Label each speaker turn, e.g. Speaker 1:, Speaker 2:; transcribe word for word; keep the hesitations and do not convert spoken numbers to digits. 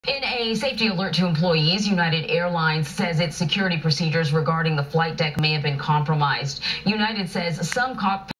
Speaker 1: In a safety alert to employees, United Airlines says its security procedures regarding the flight deck may have been compromised. United says some cockpit